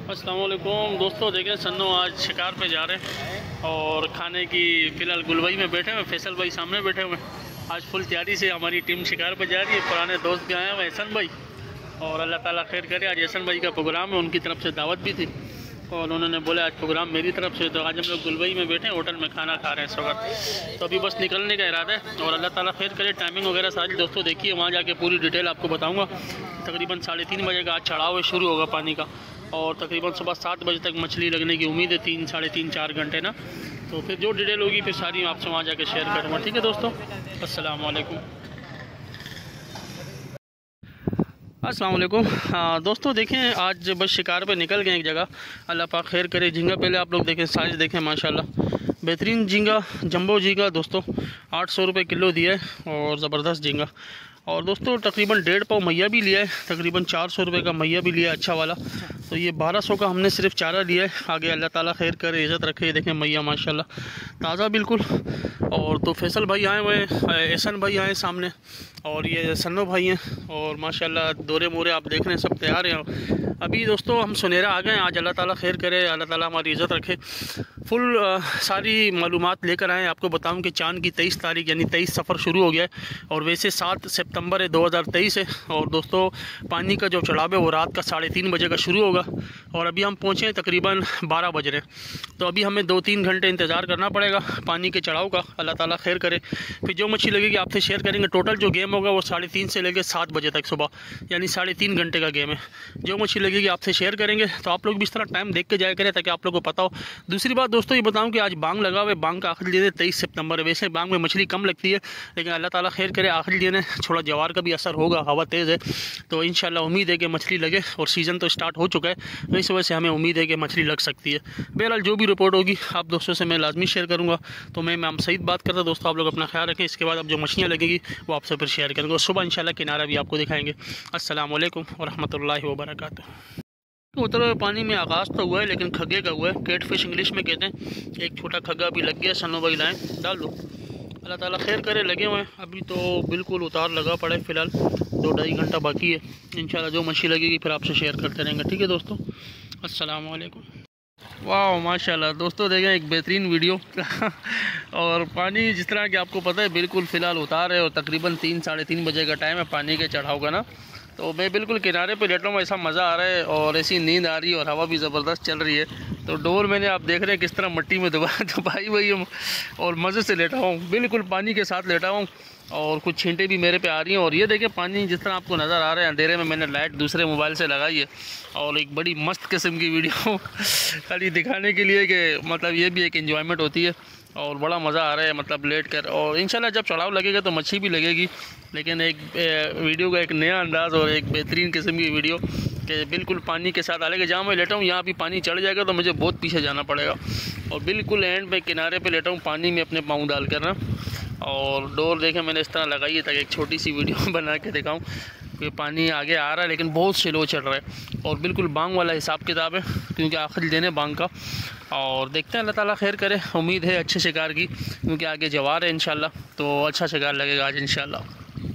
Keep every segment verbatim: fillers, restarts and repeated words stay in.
अस्सलाम वालेकुम दोस्तों, देखें सन्नो आज शिकार पे जा रहे हैं और खाने की फ़िलहाल गुलबई में बैठे हुए, फैसल भाई सामने बैठे हुए। आज फुल तैयारी से हमारी टीम शिकार पे जा रही है। पुराने दोस्त भी आए हुए एहसन भाई, और अल्लाह ताला खैर करे। आज एहसन भाई का प्रोग्राम है, उनकी तरफ से दावत भी थी और उन्होंने बोला आज प्रोग्राम मेरी तरफ से, तो आज हम लोग गुलबई में बैठे हैं, होटल में खाना खा रहे हैं इस वक्त। तो अभी बस निकलने का इरादा है और अल्लाह ताला खैर करे। टाइमिंग वगैरह सारी दोस्तों देखिए, वहाँ जाके पूरी डिटेल आपको बताऊँगा। तकरीबन साढ़े तीन बजे का आज चढ़ाव शुरू होगा पानी का और तकरीबन सुबह सात बजे तक मछली लगने की उम्मीद है, तीन साढ़े तीन चार घंटे ना। तो फिर जो डिटेल होगी फिर सारी आपसे वहाँ जाके शेयर करूँगा। ठीक है दोस्तों, अस्सलाम वालेकुम। अस्सलाम वालेकुम। हाँ दोस्तों, देखें आज बस शिकार पे निकल गए एक जगह, अल्लाह पाक खैर करे। झींगा पहले आप लोग देखें, साइज़ देखें माशाल्लाह, बेहतरीन झींगा, जंबो झींगा दोस्तों आठ सौ रुपये किलो दिया है और ज़बरदस्त झींगा। और दोस्तों तकरीबन डेढ़ पाव मैया भी लिया है, तकरीबन चार सौ रुपये का मैया भी लिया है अच्छा वाला। तो ये बारह सौ का हमने सिर्फ चारा लिया है। आगे अल्लाह ताला खैर करे, इज़्ज़त रखे। देखें मैया माशाल्लाह ताज़ा बिल्कुल। और तो फैसल भाई आए हुए हैं, एहसन भाई आए सामने, और ये सन्नो भाई हैं और माशाल्लाह दोरे मोरे आप देख रहे हैं सब तैयार हैं। अभी दोस्तों हम सुनेरा आ गए हैं। आज अल्लाह ताला खैर करे, अल्लाह ताला हमारी इज़्ज़त रखे। फुल आ, सारी मालूमात लेकर आए। आपको बताऊं कि चांद की तेईस तारीख यानी तेईस सफ़र शुरू हो गया है और वैसे सात सितंबर है दो हज़ार तेईस है। और दोस्तों पानी का जो चढ़ाव है वो रात का साढ़े तीन बजे का शुरू होगा और अभी हम पहुँचे हैं तकरीबन बारह बज रहे हैं। तो अभी हमें दो तीन घंटे इंतज़ार करना पड़ेगा पानी के चढ़ाव का। अल्लाह ताला खैर करे। फिर जो मछली लगेगी आपसे शेयर करेंगे। टोटल जो गेम होगा वो साढ़े तीन से लेकर सात बजे तक सुबह, यानी साढ़े तीन घंटे का गेम है। जो मछली लगेगी आपसे शेयर करेंगे। तो आप लोग भी इस तरह टाइम देख के जाया करें ताकि आप लोग को पता हो। दूसरी बात दोस्तों ये बताऊं कि आज बांग लगा हुआ है, बांग का आखिरी दिन है तेईस सितंबर है। वैसे बांग में मछली कम लगती है, लेकिन अल्लाह ताला खैर करे आखिरी दिन है, थोड़ा जवार का भी असर होगा, हवा तेज़ है। तो इंशाल्लाह उम्मीद है कि मछली लगे और सीज़न तो स्टार्ट हो चुका है, तो इस वजह से हमें उम्मीद है कि मछली लग सकती है। बहरहाल जो भी रिपोर्ट होगी आप दोस्तों से मैं लाजमी शेयर करूँगा। तो मैं मैम सईद बात करता हूं दोस्तों, आप लोग अपना ख्याल रखें। इसके बाद अब जो मछलियाँ लगेगी वो आपसे फिर शेयर करेंगे और सुबह इंशाल्लाह किनारा भी आपको दिखाएंगे। अस्सलाम वालेकुम व रहमतुल्लाहि व बरकातुहू। उतरे हुए पानी में आगाज़ तो हुआ है लेकिन खग्गे का हुआ है, कैट फिश इंग्लिश में कहते हैं। एक छोटा खग्गा भी लग गया, सन्नो भाई लाएँ डाल दो। अल्लाह ताला खैर करे, लगे हुए हैं। अभी तो बिल्कुल उतार लगा पड़ा है, फ़िलहाल दो ढाई घंटा बाकी है। इंशाल्लाह जो मछली लगेगी फिर आपसे शेयर करते रहेंगे। ठीक है दोस्तों, अस्सलाम वालेकुम। वाह माशाल्लाह दोस्तों, देखें एक बेहतरीन वीडियो और पानी जिस तरह कि आपको पता है बिल्कुल फ़िलहाल उतार है और तकरीबन तीन साढ़े तीन बजे का टाइम है पानी के चढ़ाव का ना। तो मैं बिल्कुल किनारे पे लेटा हूँ, ऐसा मज़ा आ रहा है और ऐसी नींद आ रही है और हवा भी ज़बरदस्त चल रही है। तो डोर मैंने आप देख रहे हैं किस तरह मिट्टी में दबा दबाई हुई है और मज़े से लेटा हूँ, बिल्कुल पानी के साथ लेटा हूँ और कुछ छींटे भी मेरे पे आ रही हैं। और ये देखिए पानी जिस तरह आपको नज़र आ रहा है, अंधेरे में मैंने लाइट दूसरे मोबाइल से लगाई है और एक बड़ी मस्त किस्म की वीडियो खाली दिखाने के लिए कि मतलब ये भी एक एंजॉयमेंट होती है और बड़ा मज़ा आ रहा है मतलब लेट कर। और इंशाल्लाह जब चढ़ाव लगेगा तो मच्छी भी लगेगी, लेकिन एक वीडियो का एक नया अंदाज़ और एक बेहतरीन किस्म की वीडियो कि बिल्कुल पानी के साथ अलग जहाँ मैं लेटा हूँ यहाँ भी पानी चढ़ जाएगा तो मुझे बहुत पीछे जाना पड़ेगा और बिल्कुल एंड पे किनारे पे लेटा हूँ पानी में अपने पाँव डाल कर ना। और डोर देखें मैंने इस तरह लगाई है ताकि एक छोटी सी वीडियो बना के दिखाऊँ कि पानी आगे आ रहा है लेकिन बहुत स्लो चल रहा है और बिल्कुल बांग वाला हिसाब किताब है क्योंकि आखिरी दिन है बांग का। और देखते हैं अल्लाह ताला खैर करे, उम्मीद है अच्छे शिकार की क्योंकि आगे जवार है इंशाल्लाह, तो अच्छा शिकार लगेगा आज इंशाल्लाह।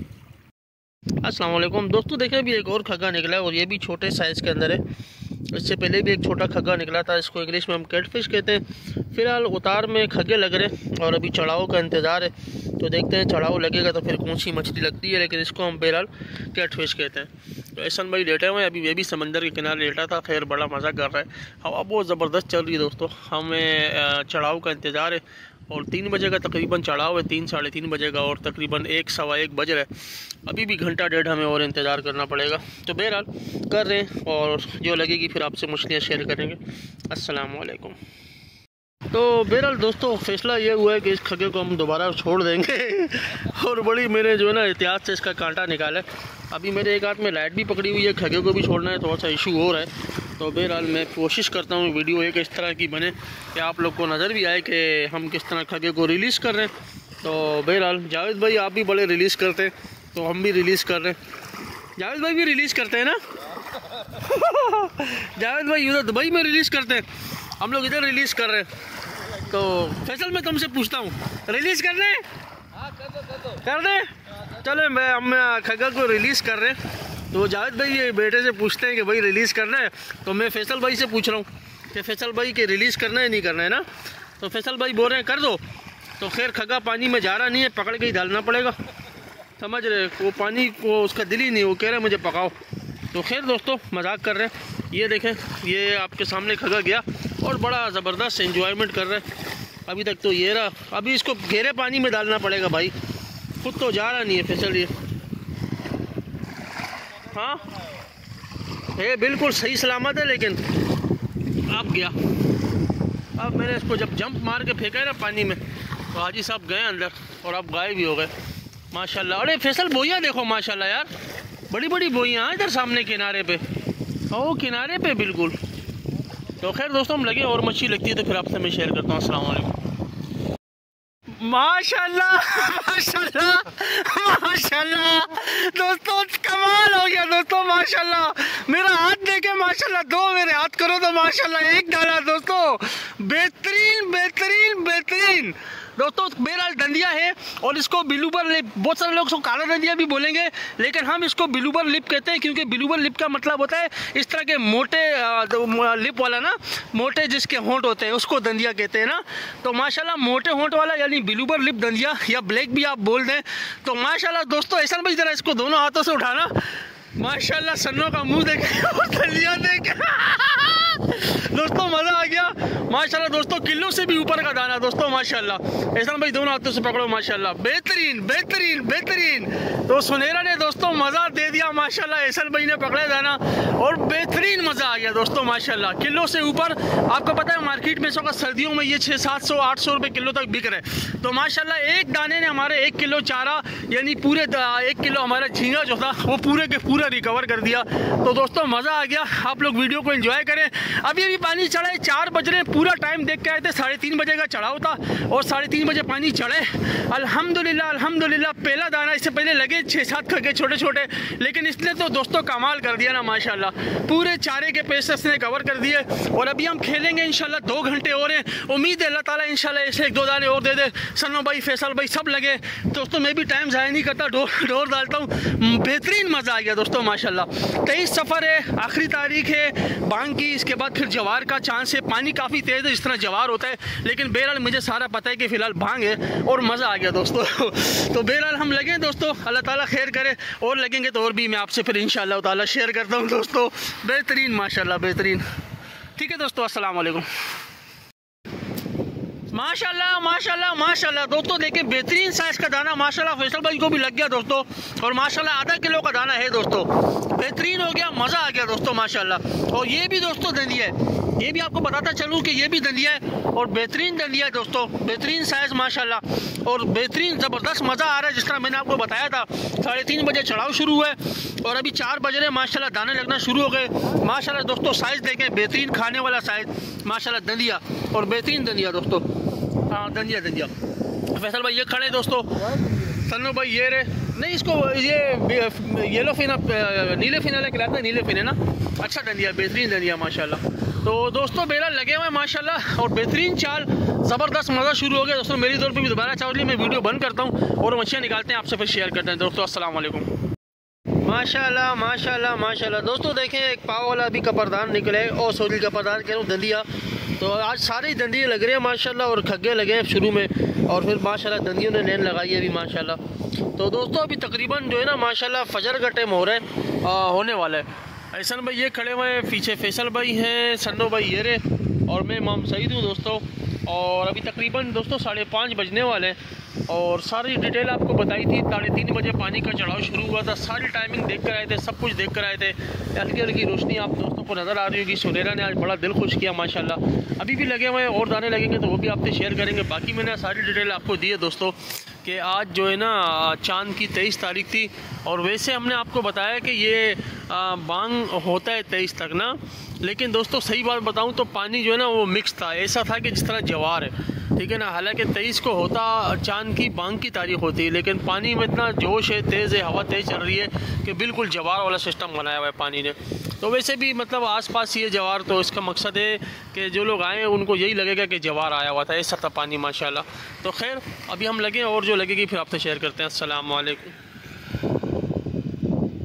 अस्सलाम वालेकुम दोस्तों, देखें अभी एक और खग्गा निकला है और ये भी छोटे साइज़ के अंदर है। इससे पहले भी एक छोटा खग्गा निकला था, इसको इंग्लिश में हम कैटफिश कहते हैं। फ़िलहाल उतार में खग्गे लग रहे और अभी चढ़ाव का इंतज़ार है, तो देखते हैं चढ़ाव लगेगा तो फिर कौन सी मछली लगती है, लेकिन इसको हम बहरहाल कैटफिश कहते हैं। तो एहसन भाई लेटे हुए हैं, अभी वे भी समंदर के किनारे लेटा था, खैर बड़ा मज़ा कर रहा है। हवा बहुत ज़बरदस्त चल रही है दोस्तों, हमें चढ़ाव का इंतज़ार है और तीन बजे का तकरीबन चढ़ाव है, तीन साढ़े तीन बजे का और तकरीबन एक सवा एक बज रहा है। अभी भी घंटा डेढ़ हमें और इंतज़ार करना पड़ेगा। तो बहरहाल कर रहे हैं और जो लगेगी फिर आपसे मछलियाँ शेयर करेंगे। अस्सलाम वालेकुम। तो बहरहाल दोस्तों फैसला ये हुआ है कि इस खग्गे को हम दोबारा छोड़ देंगे और बड़ी मैंने जो है ना एहतियात से इसका कांटा निकाला है। अभी मेरे एक हाथ में लाइट भी पकड़ी हुई है, खग्गे को भी छोड़ना है, थोड़ा सा इशू हो रहा है। तो बहरहाल मैं कोशिश करता हूँ वीडियो एक इस तरह की बने कि आप लोग को नज़र भी आए कि हम किस तरह खग्गे को रिलीज़ कर रहे हैं। तो बहरहाल जावेद भाई आप भी बड़े रिलीज़ करते हैं तो हम भी रिलीज़ कर रहे हैं। जावेद भाई भी रिलीज़ करते हैं ना जावेद भाई उधर दुबई में रिलीज़ करते हैं, हम लोग इधर रिलीज़ कर रहे हैं। तो फैसल मैं तुमसे पूछता हूँ रिलीज़ कर रहे हैं? कर दे। चलो मैं हम खग्गा को रिलीज़ कर रहे हैं तो जावेद भाई ये बेटे से पूछते हैं कि भाई रिलीज़ करना है, तो मैं फैसल भाई से पूछ रहा हूँ कि फैसल भाई के रिलीज़ करना है नहीं करना है ना। तो फैसल भाई बोल रहे हैं कर दो। तो खैर खगा पानी में जा रहा नहीं है, पकड़ के ही डालना पड़ेगा, समझ रहे, वो पानी को उसका दिल ही नहीं, वो कह रहे मुझे पकाओ। तो खैर दोस्तों मजाक कर रहे हैं। ये देखें, ये आपके सामने खगा गया और बड़ा ज़बरदस्त एंजॉयमेंट कर रहे हैं अभी तक। तो ये रहा, अभी इसको गहरे पानी में डालना पड़ेगा भाई, खुद तो जा रहा नहीं है फैसल ये। हाँ ये बिल्कुल सही सलामत है, लेकिन अब गया। अब मैंने इसको जब जंप मार के फेंका है ना पानी में, तो हाजी साहब गए अंदर और अब गायब भी हो गए माशाल्लाह। अरे फैसल बोइयाँ देखो माशाल्लाह यार, बड़ी बड़ी बोइयाँ इधर सामने किनारे पे, ओ किनारे पे बिल्कुल। तो खैर दोस्तों हम लगे और मच्छी लगती है तो फिर आपसे मैं शेयर करता हूँ। अस्सलाम वालेकुम। माशाल्लाह माशाल्लाह माशाल्लाह दोस्तों, कमाल हो गया दोस्तों माशाल्लाह। मेरा हाथ देखे माशाल्लाह, दो मेरे हाथ करो तो माशाल्लाह एक डाला दोस्तों, बेहतरीन बेहतरीन बेहतरीन दोस्तों। बहरहाल दंदिया है और इसको बिलूबर लिप, बहुत सारे लोग इसको काला दंदिया भी बोलेंगे, लेकिन हम इसको बिलूबर लिप कहते हैं, क्योंकि बिलूबर लिप का मतलब होता है इस तरह के मोटे लिप वाला ना, मोटे जिसके होंठ होते हैं उसको दंदिया कहते हैं ना। तो माशाल्लाह मोटे होंठ वाला यानी बिलूबर लिप दंदिया या ब्लैक भी आप बोल दें। तो माशाल्लाह दोस्तों ऐसा भाई ज़रा इसको दोनों हाथों से उठाना, माशाल्लाह सन्नों का मुँह देखे और दंदिया देखे दोस्तों मज़ा आ गया माशाल्लाह। दोस्तों किलो से भी ऊपर का दाना दोस्तों माशाल्लाह। एहसान भाई दोनों हाथों से पकड़ो माशाल्लाह, बेहतरीन बेहतरीन बेहतरीन। तो सुनहरा ने दोस्तों मज़ा दे दिया माशाल्लाह, एहसान भाई ने पकड़ा दाना और बेहतरीन मज़ा आ गया दोस्तों माशाल्लाह। किलो से ऊपर, आपको पता है मार्केट में इसका सर्दियों में ये छः सात सौ आठ सौ रुपये किलो तक बिक रहे। तो माशाल्लाह एक दाने ने हमारे एक किलो चारा यानी पूरे एक किलो हमारा झींगा जो था वो पूरे के पूरा रिकवर कर दिया। तो दोस्तों मज़ा आ गया, आप लोग वीडियो को एंजॉय करें। अभी अभी पानी चढ़ा है, चार बज रहे, पूरा टाइम देख के आए थे, साढ़े तीन बजे का चढ़ाव था और साढ़े तीन बजे पानी चढ़े। अल्हम्दुलिल्लाह अल्हम्दुलिल्लाह पहला दाना, इससे पहले लगे छः सात खगे छोटे छोटे, लेकिन इसने तो दोस्तों कमाल कर दिया ना माशाल्लाह, पूरे चारे के पैसे इसने कवर कर दिए। और अभी हम खेलेंगे इंशाल्लाह, दो घंटे और हैं, उम्मीद है अल्लाह ताला इंशाल्लाह ऐसे एक दो दाने और दे दे। सन्नो भाई फैसल भाई सब लगे दोस्तों, मैं भी टाइम ज़ाया नहीं करता, डोर डोर डालता हूँ। बेहतरीन मज़ा आ गया दोस्तों माशाल्लाह। तेईस सफ़र है, आखिरी तारीख है बांग की, इसके बाद फिर जवार का चांस है। पानी काफ़ी तेज़ है जिस तरह जवार होता है, लेकिन बहरहाल मुझे सारा पता है कि फ़िलहाल भांग है और मज़ा आ गया दोस्तों। तो बहरहाल हम लगे दोस्तों, अल्लाह ताला खैर करे, और लगेंगे तो और भी मैं आपसे फिर इंशाअल्लाह ताला शेयर करता हूँ दोस्तों। बेहतरीन माशाल्लाह बेहतरीन। ठीक है दोस्तों, अस्सलाम वालेकुम। माशाल्लाह माशाल्लाह माशाल्लाह दोस्तों देखिए, बेहतरीन साइज़ का दाना माशाल्लाह फैसल भाई को भी लग गया दोस्तों, और माशाल्लाह आधा किलो का दाना है दोस्तों, बेहतरीन हो गया, मज़ा आ गया दोस्तों माशाल्लाह। और ये भी दोस्तों दंदिया है, ये भी आपको बताता चलूँ कि ये भी दंदिया है और बेहतरीन दंदिया है दोस्तों, बेहतरीन साइज़ माशाल्लाह और बेहतरीन ज़बरदस्त मज़ा आ रहा है। जिस तरह मैंने आपको बताया था, साढ़े तीन बजे चढ़ाव शुरू हुआ है और अभी चार बज रहे माशाल्लाह, दाने लगना शुरू हो गए माशाल्लाह। दोस्तों साइज़ देखें, बेहतरीन खाने वाला साइज़ माशाल्लाह, दंदिया और बेहतरीन दंदिया दोस्तों। हाँ दंदिया दंदिया। फैसल भाई ये खड़े दोस्तों, सन्नो भाई ये रे, नहीं इसको ये येलो फिन, नीले फिनाले खिलाते हैं, नीले फिन है ना, अच्छा दंदिया, बेहतरीन दंदिया माशाल्लाह। तो दोस्तों बेरा लगे हुए माशाल्लाह और बेहतरीन चाल, ज़बरदस्त मज़ा शुरू हो गया दोस्तों। मेरी तौर पे भी दोबारा चावली मैं वीडियो बंद करता हूँ और मछलियाँ निकालते हैं, आपसे फिर शेयर करते हैं दोस्तों। अस्सलाम वालेकुम। माशाल्लाह माशाल्लाह माशाल्लाह दोस्तों देखें, एक पाव वाला भी कपरदान निकले और सोली कपरदान कह रहा हूँ दंदिया। तो आज सारे दंदिये लग रहे हैं माशाल्लाह और खग्गे लगे हैं शुरू में, और फिर माशाल्लाह दंदियों ने लेन लगाई है अभी माशाल्लाह। तो दोस्तों अभी तकरीबन जो है ना माशाल्लाह फजर का टाइम हो रहा है, आ, होने वाला है। एहसान भाई ये खड़े हुए हैं, पीछे फैसल भाई हैं, सन्नो भाई ये रे, और मैं इमाम सईद हूँ दोस्तों। और अभी तकरीबन दोस्तों साढ़े पाँच बजने वाले हैं और सारी डिटेल आपको बताई थी। साढ़े तीन बजे पानी का चढ़ाव शुरू हुआ था, सारी टाइमिंग देख कर आए थे, सब कुछ देख कर आए थे। हल्की हल्की रोशनी आप दोस्तों को नज़र आ रही होगी। सुनहरा ने आज बड़ा दिल खुश किया माशाल्लाह। अभी भी लगे हुए हैं और दाने लगेंगे तो वो भी आपसे शेयर करेंगे। बाकी मैंने सारी डिटेल आपको दी है दोस्तों कि आज जो है ना चांद की तेईस तारीख थी, और वैसे हमने आपको बताया कि ये बांग होता है तेईस तक ना, लेकिन दोस्तों सही बात बताऊं तो पानी जो है ना वो मिक्स था, ऐसा था कि जिस तरह जवार है, ठीक है ना। हालांकि तेईस को होता चांद की बांग की तारीख होती है, लेकिन पानी में इतना जोश है, तेज़ है, हवा तेज़ चल रही है कि बिल्कुल जवार वाला सिस्टम बनाया हुआ है पानी ने। तो वैसे भी मतलब आसपास ये जवार, तो इसका मकसद है कि जो लोग आए उनको यही लगेगा कि जवार आया हुआ था, ऐसा था पानी माशाल्लाह। तो खैर अभी हम लगे और जो लगेगी फिर आपसे शेयर करते हैं। अस्सलाम वालेकुम।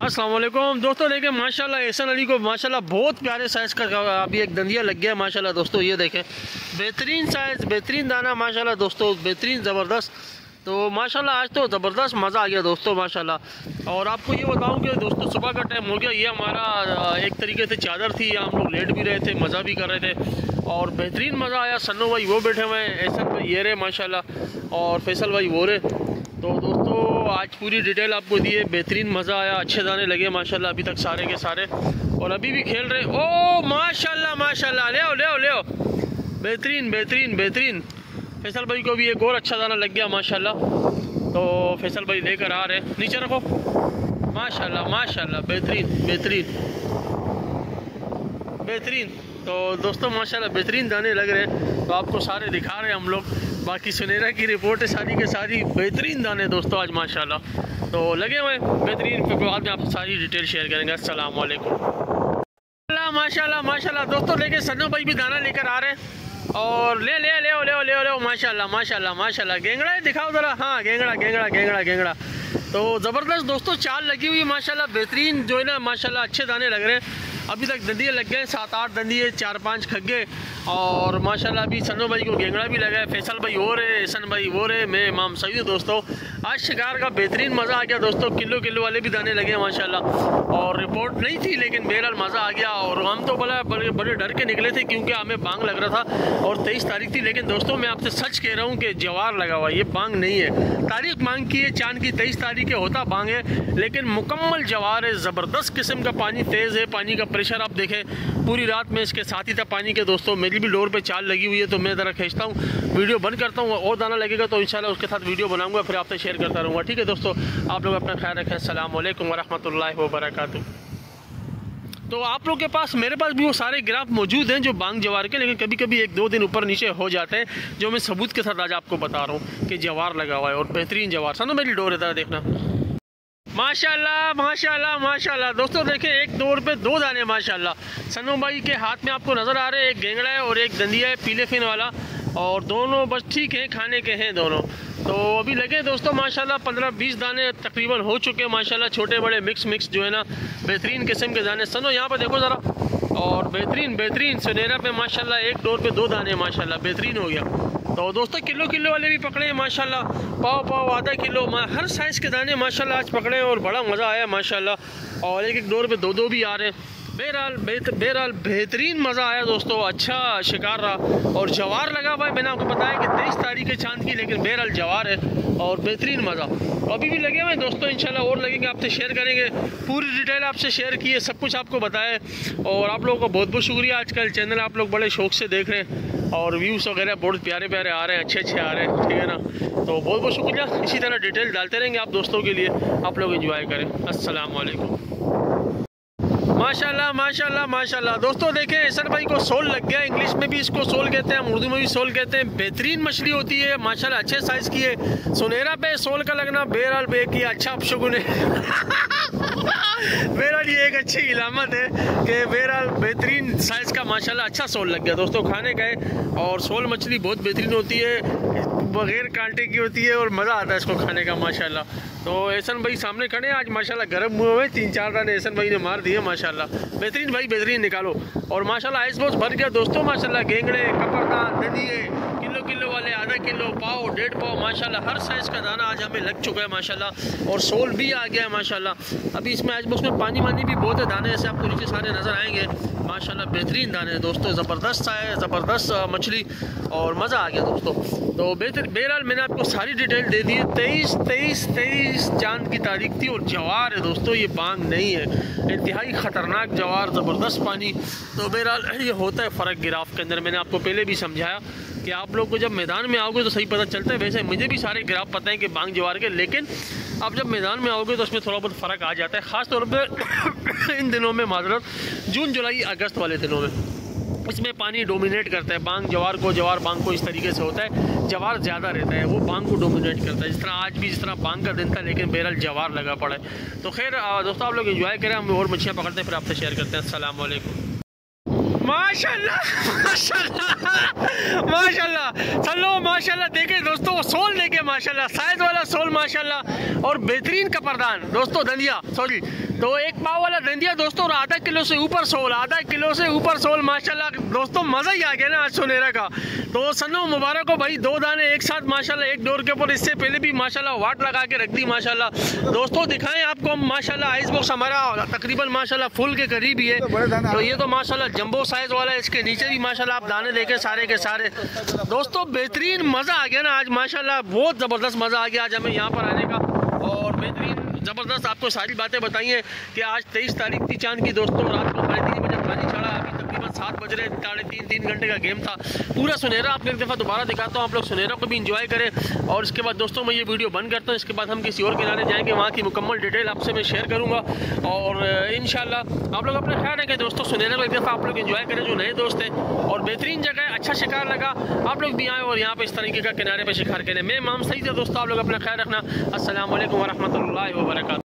अस्सलाम वालेकुम दोस्तों, देखें माशाल्लाह एहसन अली को माशाल्लाह बहुत प्यारे साइज़ का अभी एक दंदिया लग गया माशाल्लाह। दोस्तों ये देखें बेहतरीन साइज़, बेहतरीन दाना माशाल्लाह दोस्तों, बेहतरीन ज़बरदस्त। तो माशाल्लाह आज तो ज़बरदस्त मज़ा आ गया दोस्तों माशाल्लाह। और आपको ये बताऊं कि दोस्तों सुबह का टाइम हो गया, ये हमारा एक तरीके से चादर थी, हम लोग लेट भी रहे थे, मज़ा भी कर रहे थे और बेहतरीन मज़ा आया। सन्नो भाई वो बैठे हुए हैं, एहसन भाई ये रहे माशाल्लाह और फैसल भाई वो रहे। तो दोस्तों आज पूरी डिटेल आपको दी है, बेहतरीन मज़ा आया, अच्छे दाने लगे माशाल्लाह अभी तक सारे के सारे और अभी भी खेल रहे। ओ माशाल्लाह माशाल्लाह, ले आओ ले आओ ले आओ, बेहतरीन बेहतरीन बेहतरीन। फैसल भाई को भी एक और अच्छा दाना लग गया माशाल्लाह। तो फैसल भाई लेकर आ रहे, नीचे रखो माशाल्लाह माशाल्लाह, बेहतरीन बेहतरीन बेहतरीन। तो दोस्तों माशाल्लाह बेहतरीन दाने लग रहे हैं, तो आपको सारे दिखा रहे हैं हम लोग। बाकी सुनेरा की रिपोर्ट है सारी के सारी बेहतरीन दाने दोस्तों आज माशाल्लाह तो लगे हुए बेहतरीन। फिर बाद में आपसे सारी डिटेल शेयर करेंगे। अस्सलाम वालेकुम। माशाल्लाह माशाल्लाह दोस्तों, देखिए सन्नो भाई भी दाना लेकर आ रहे हैं और ले ले ले ले ले ले माशाल्लाह माशाल्लाह माशाल्लाह। गेंगड़ा है, दिखाओ ज़रा। हाँ गेंगड़ा गेंगड़ा गेंगड़ा गेंगड़ा। तो ज़बरदस्त दोस्तों चाल लगी हुई है माशाल्लाह, बेहतरीन जो है ना माशाल्लाह अच्छे दाने लग रहे हैं। अभी तक दंदिये लग गए, सात आठ दंदिये, चार पांच खग्गे और माशाल्लाह अभी सन्नो भाई को गेंगड़ा भी लगा है। फैसल भाई हो रहे, एहसन भाई हो रहे, मैं इमाम सईद दोस्तों। आज शिकार का बेहतरीन मज़ा आ गया दोस्तों, किलो किलो वाले भी दाने लगे माशाल्लाह और रिपोर्ट नहीं थी लेकिन बहरहाल मज़ा आ गया। और हम तो बड़ा बड़े बड़े डर के निकले थे क्योंकि हमें बांग लग रहा था और तेईस तारीख थी, लेकिन दोस्तों मैं आपसे सच कह रहा हूँ कि जवार लगा हुआ, ये बांग नहीं है। तारीख मांग की है चांद की, तेईस तारीख के होता बांग है लेकिन मुकम्मल जवार है। ज़बरदस्त किस्म का पानी तेज़ है, पानी का प्रेशर आप देखें पूरी रात में इसके साथ ही था पानी के दोस्तों। मेरी भी डोर पे चाल लगी हुई है तो मैं ज़रा खींचता हूँ, वीडियो बंद करता हूँ और दाना लगेगा तो इंशाल्लाह उसके साथ वीडियो बनाऊंगा, फिर आपसे शेयर करता रहूँगा। ठीक है दोस्तों, आप लोग अपना ख्याल रखें। अस्सलाम वालेकुम वरहमतुल्लाहि वबरकातुहू। तो आप लोग के पास, मेरे पास भी वो सारे ग्राफ मौजूद हैं जो बांग जवार के, लेकिन कभी कभी एक दो दिन ऊपर नीचे हो जाते हैं, जो मैं सबूत के साथ आज आपको बता रहा हूँ कि जवार लगा हुआ है और बेहतरीन जवार। सनो मेरी डोर है, देखना माशाल्लाह माशाल्लाह माशाल्लाह। दोस्तों देखें एक दौर पे दो दाने माशाल्लाह सन्नो भाई के हाथ में आपको नज़र आ रहे हैं, एक गेंगड़ा है और एक दंदिया है पीले फिन वाला और दोनों बस ठीक है, खाने के हैं दोनों। तो अभी लगे दोस्तों माशाल्लाह पंद्रह बीस दाने तकरीबन हो चुके हैं माशाल्लाह, छोटे बड़े मिक्स मिक्स जो है ना बेहतरीन किस्म के दाने। सनो यहाँ पर देखो ज़रा, और बेहतरीन बेहतरीन सुनेरा पे माशाल्लाह एक डोर पे दो दाने माशाल्लाह बेहतरीन हो गया। तो दोस्तों किलो किलो वाले भी पकड़े हैं माशाल्लाह, पाव पाव आधा किलो, हर साइज़ के दाने माशाल्लाह आज पकड़े हैं और बड़ा मज़ा आया माशाल्लाह। और एक एक डोर पे दो दो भी आ रहे हैं। बहरहाल बहरहाल बेहतरीन मज़ा आया दोस्तों, अच्छा शिकार रहा और जवार लगा हुआ है। मैंने आपको बताया कि तेईस तारीख है चांद की, लेकिन बहरहाल जवार है और बेहतरीन मज़ा अभी भी लगे हुए हैं दोस्तों। इंशाल्लाह और लगेंगे, आपसे शेयर करेंगे, पूरी डिटेल आपसे शेयर की है, सब कुछ आपको बताया। और आप लोगों को बहुत बहुत शुक्रिया, आजकल चैनल आप लोग बड़े शौक से देख रहे हैं और व्यूज़ वगैरह बहुत प्यारे प्यारे आ रहे हैं, अच्छे अच्छे आ रहे हैं, ठीक है ना। तो बहुत बहुत शुक्रिया, इसी तरह डिटेल डालते रहेंगे आप दोस्तों के लिए, आप लोग एंजॉय करें। अस्सलाम वालेकुम। माशाल्लाह माशाल्लाह माशाल्लाह। दोस्तों देखें एहसन भाई को सोल लग गया, इंग्लिश में भी इसको सोल कहते हैं, हम उर्दू में भी सोल कहते हैं। बेहतरीन मछली होती है माशाल्लाह, अच्छे साइज़ की है। सुनेरा पे सोल का लगना बहरहाल बे की अच्छा अपशगुन है बहरहाल ये एक अच्छी इलामत है कि बहरहाल बेहतरीन साइज़ का माशाल्लाह अच्छा सोल लग गया दोस्तों, खाने का है। और सोल मछली बहुत बेहतरीन होती है, बगैर कांटे की होती है और मज़ा आता है इसको खाने का माशाल्लाह। तो एहसन भाई सामने खड़े हैं आज माशाल्लाह, गर्म हुए हुए तीन चार दाने एहसन भाई ने मार दिए माशाल्लाह। बेहतरीन भाई बेहतरीन निकालो और माशाल्लाह आइस बॉक्स भर गया दोस्तों माशाल्लाह। गेंगड़े, कपरदान, दंदिये, किलो किलो वाले, आधा किलो, पाव, डेढ़ पाव माशाल्लाह हर साइज़ का दाना आज हमें लग चुका है माशाल्लाह। और सोल भी आ गया है माशाल्लाह। अभी इसमें आइस बॉक्स में पानी वानी भी बहुत है, दाने ऐसे आपको नीचे सारे नज़र आएंगे माशाल्लाह। बेहतरीन दाने दोस्तों, ज़बरदस्त है, ज़बरदस्त मछली और मज़ा आ गया दोस्तों। तो बेहतर बहरहाल मैंने आपको सारी डिटेल दे दी है। तेईस तेईस तेईस चांद की तारीख थी और जवार है दोस्तों, ये बांग नहीं है, इंतहाई ख़तरनाक जवार, ज़बरदस्त पानी। तो बहरहाल ये होता है फ़र्क गिराफ के अंदर, मैंने आपको पहले भी समझाया कि आप लोग को जब मैदान में आओगे तो सही पता चलता है। वैसे मुझे भी सारे ग्राफ पता है कि बांग जवार के, लेकिन अब जब मैदान में आओगे तो उसमें थोड़ा बहुत फ़र्क आ जाता है, ख़ास तौर पर इन दिनों में, माजरत जून जुलाई अगस्त वाले दिनों में इसमें पानी डोमिनेट करता है बांग जवार को, जवार बांग को इस तरीके से होता है, जवार ज़्यादा रहता है, वो बांग को डोमिनेट करता है। जिस तरह आज भी जिस तरह बांग का दिन था लेकिन बहरहाल जवार लगा पड़ा है। तो खैर दोस्तों आप लोग एंजॉय करें, हम और मछलियाँ पकड़ते हैं फिर आपसे शेयर करते हैं। अस्सलाम वालेकुम। माशाल्लाह माशाल्लाह माशाल्लाह, चलो माशाल्लाह। देखें दोस्तों सोल देखें माशाल्लाह, साइज वाला सोल माशाल्लाह और बेहतरीन कपरदान दोस्तों, दंदिया सॉरी तो एक पाव वाला धंधिया दोस्तों और आधा किलो से ऊपर सोल, आधा किलो से ऊपर सोल माशाल्लाह दोस्तों, मज़ा ही आ गया ना आज सुनेरा का। तो सनो मुबारक हो भाई, दो दाने एक साथ माशाल्लाह एक डोर के ऊपर, इससे पहले भी माशाल्लाह वाट लगा के रख दी माशाल्लाह। दोस्तों दिखाएं आपको हम माशाल्लाह, आइस बॉक्स हमारा तकरीबन माशाल्लाह फुल के करीब ही है। तो ये तो माशाल्लाह जंबो साइज वाला है, इसके नीचे भी माशाल्लाह आप दाने देखे सारे के सारे। दोस्तों बेहतरीन मज़ा आ गया ना आज माशाल्लाह, बहुत ज़बरदस्त मज़ा आ गया आज हमें यहाँ पर आने का। और बेहतरीन ज़बरदस्त आपको सारी बातें बताई हैं कि आज तेईस तारीख थी चांद की दोस्तों, रात को साढ़े तीन बजे पानी चढ़ा, अभी तकरीबन सात बज रहे, साढ़े तीन तीन घंटे का गेम था पूरा सुनहरा। आपको एक दफ़ा दोबारा दिखाता हूँ, आप लोग सुनहरा को भी इंजॉय करें। और इसके बाद दोस्तों मैं ये वीडियो बंद करता हूँ, इसके बाद हम किसी और किनारे जाएंगे, वहाँ की मुकम्मल डिटेल आपसे मैं शेयर करूँगा। और इंशाल्लाह आप लोग अपना ख्याल रखें दोस्तों, सुनहरा को एक दफ़ा आप लोग इंजॉय करें जो नए दोस्त हैं। और बेहतरीन जगह है, अच्छा शिकार लगा, आप लोग भी आएँ और यहाँ पर इस तरीके का किनारे पर शिकार करें। मैं इमाम सईद है दोस्तों, आप लोग अपना ख्याल रखना। अस्सलाम वालेकुम व रहमतुल्लाहि व बरकातहू।